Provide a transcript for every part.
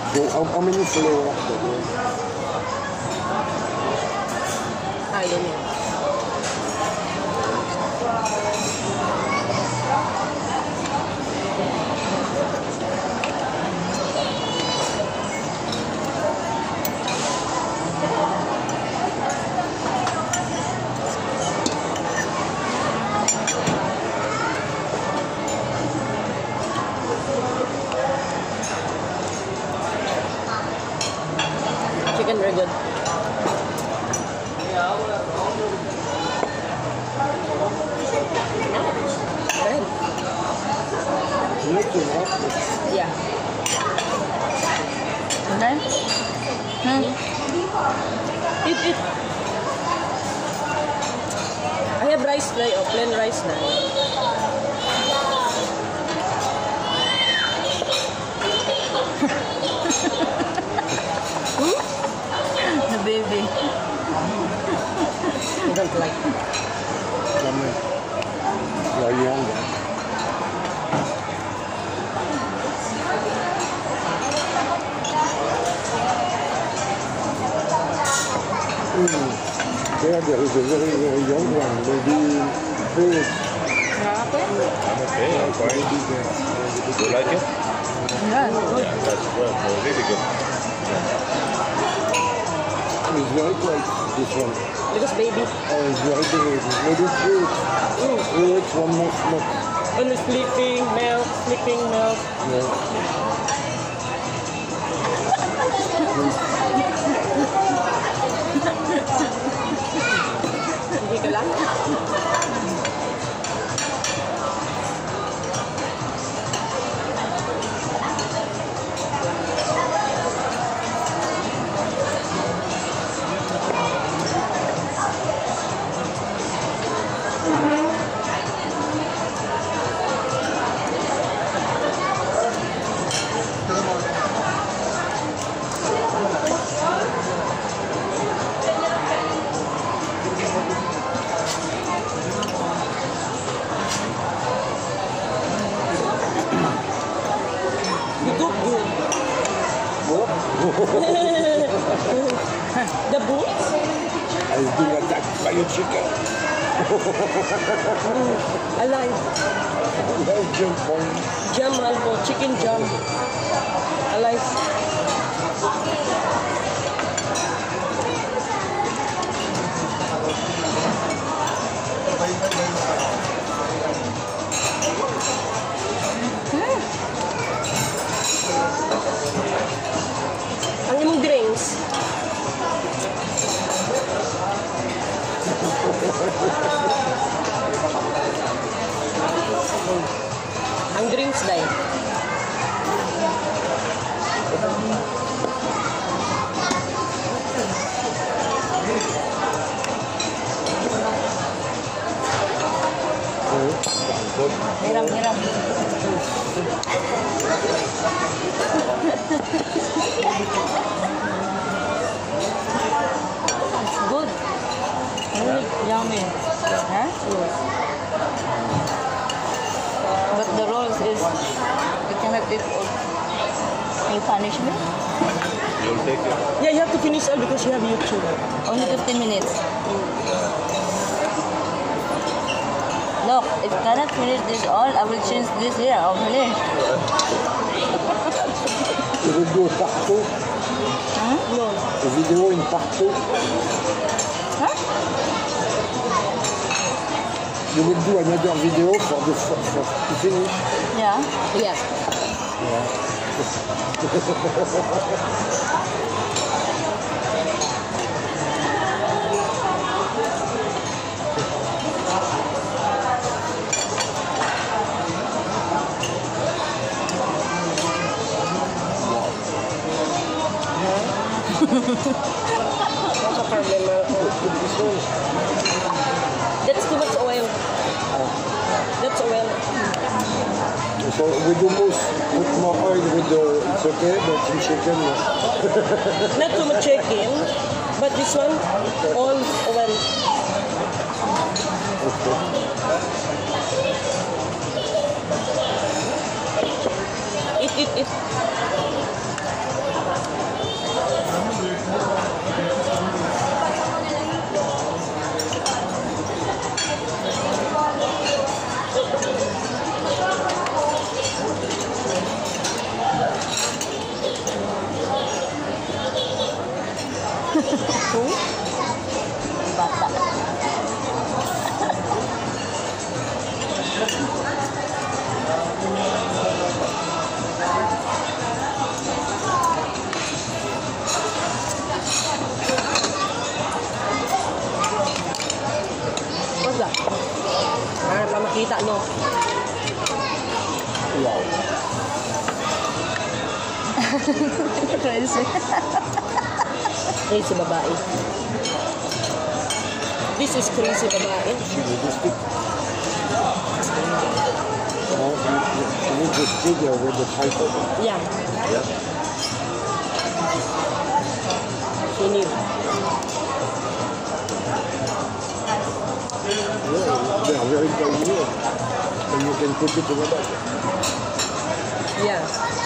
So, how many flavors? Yun. Chicken very good. Yeah. And then? Eat. I have rice na, plain rice na. The baby. I don't like it. You're young. Yeah, there is a very, very young one, maybe 3 weeks. Sarap eh. I'm okay, I'm fine. You like it? Yeah, good. Yeah, that's good. Really good. It's very quiet, this one. Because baby. It's very big. Maybe 3 weeks. 3 weeks, 1 month. Only sleeping milk. Yeah. Hindi ka lang. You cook good. The boots? I was being attacked by a chicken. Alive. Belgian point. Jam albo, chicken jam. Alive. Ang imong drinks. Ang drinks dai. Hiram. Good. Really yummy. Huh? But the rolls is, you cannot eat all. You punish me? You'll take it. Yeah, you have to finish all because you have YouTube. Only 15 minutes. Look, if I cannot finish this all, I will change this here. I'll finish. You will do part 2. No. The video in part 2. Huh? You will do another video for to finish. Yeah. Yes. What's the problem? That's too much oil. That's oil. So we do put more oil with the, it's okay, but in chicken, no. Not too much chicken, but this one, all oil. Eat. Crazy. Crazy babae. This is crazy babae. She will just stick. You need this figure with the title. Yeah. She knew. Yeah, they are very convenient. And you can put it in the bag. Yeah.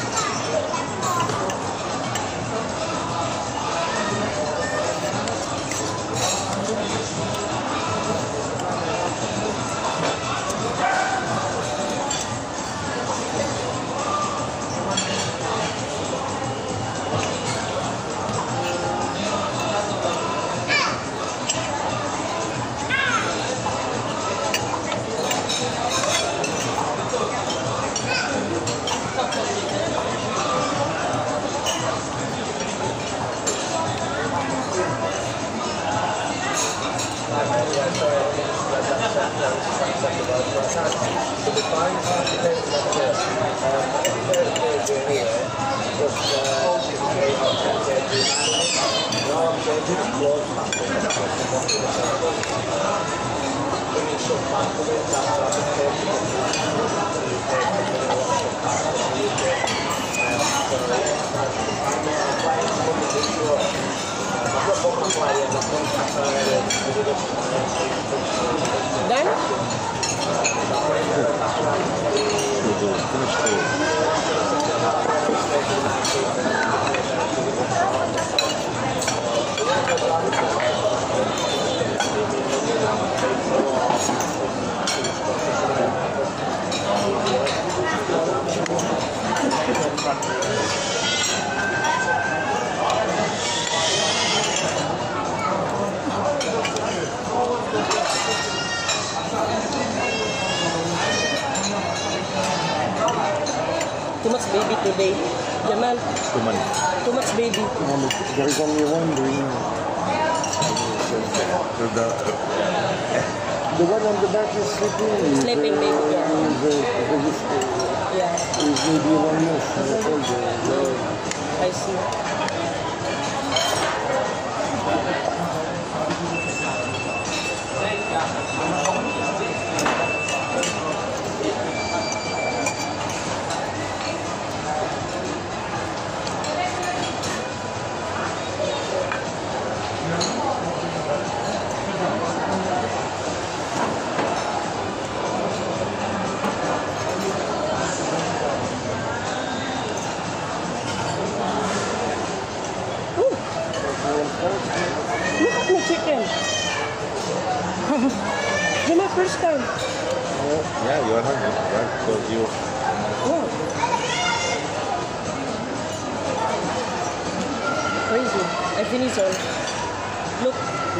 Done? Too much baby today. Jamal, Too many. too much baby. There is only one doing. So The one on the back is sleeping. Sleeping baby girl. Yeah, He's maybe 1 month old. I see. Look at my chicken. It's my first time. yeah, you are hungry, right? So you. Wow. Crazy. I finished all. Look.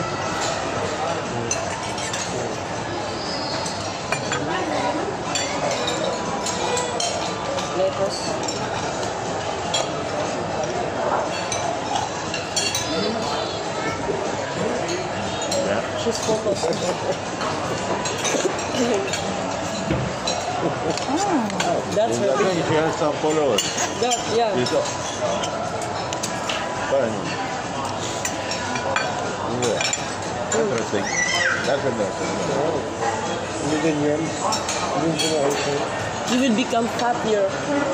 Lettuce. Yeah. She's focused. That's her I big. think she has some followers. That, yeah. She's fine. Yeah. Interesting. That's interesting. Millennials. You will become fattier.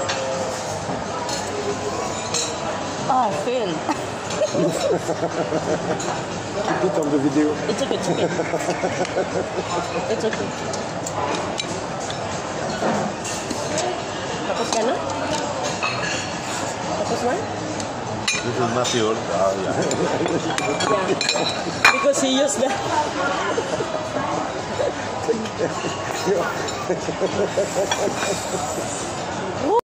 Oh, Phil. Keep it on the video. It's okay, it's okay. It's okay. Tapos ka na? Tapos na? This is not yours. Yeah. Yeah. Because he used that.